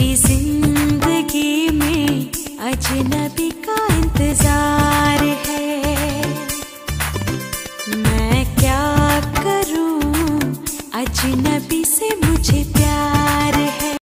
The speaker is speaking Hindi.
मेरी जिंदगी में अजनबी का इंतजार है। मैं क्या करूं, अजनबी से मुझे प्यार है।